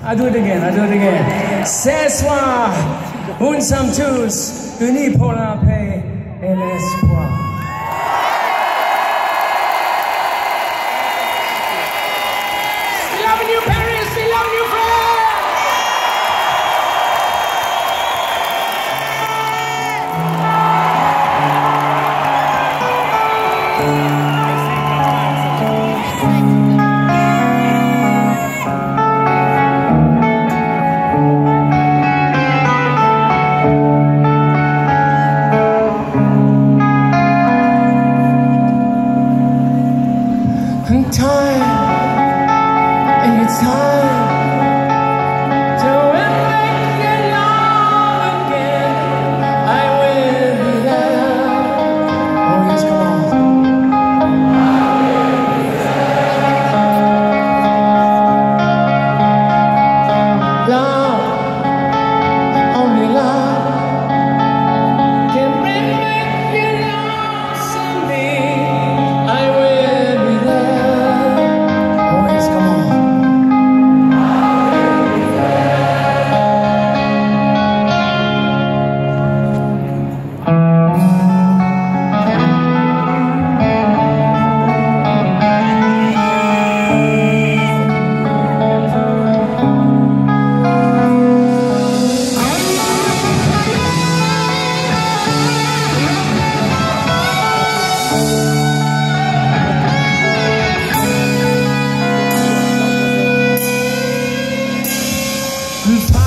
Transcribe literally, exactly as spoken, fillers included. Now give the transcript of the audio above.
I do it again, I do it again. Ce soir, nous sommes tous unis pour la paix et l'espoir. We love you, Paris, we love you, France. Time, and it's time to make you love again. I will be there. Oh yes, come on. Love, only love can bring back your love someday. I will be there. Goodbye.